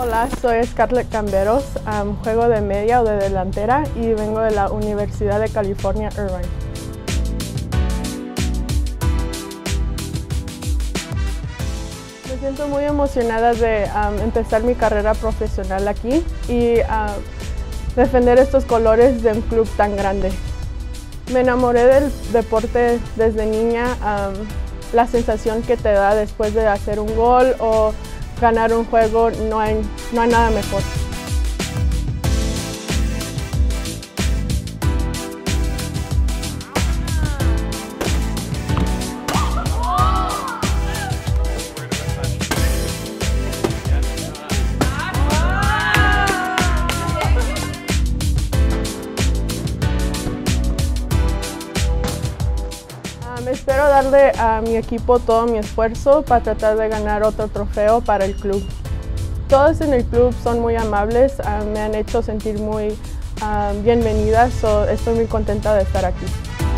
Hola, soy Scarlett Camberos, juego de media o de delantera y vengo de la Universidad de California, Irvine. Me siento muy emocionada de empezar mi carrera profesional aquí y defender estos colores de un club tan grande. Me enamoré del deporte desde niña, la sensación que te da después de hacer un gol o ganar un juego, no hay nada mejor. Espero darle a mi equipo todo mi esfuerzo para tratar de ganar otro trofeo para el club. Todos en el club son muy amables, me han hecho sentir muy bienvenida, estoy muy contenta de estar aquí.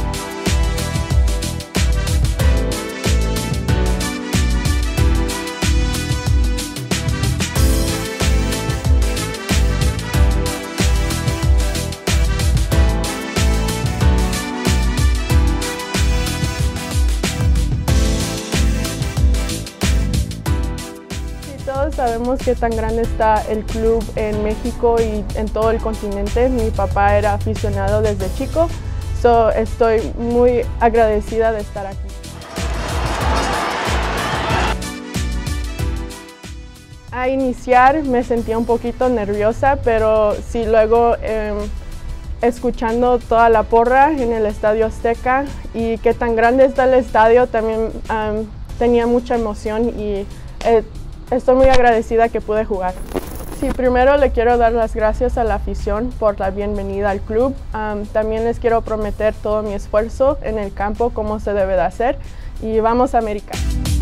Todos sabemos qué tan grande está el club en México y en todo el continente. Mi papá era aficionado desde chico, estoy muy agradecida de estar aquí. A iniciar me sentía un poquito nerviosa, pero sí luego escuchando toda la porra en el Estadio Azteca y qué tan grande está el estadio, también tenía mucha emoción y estoy muy agradecida que pude jugar. Sí, primero le quiero dar las gracias a la afición por la bienvenida al club. También les quiero prometer todo mi esfuerzo en el campo, como se debe de hacer. Y vamos a América.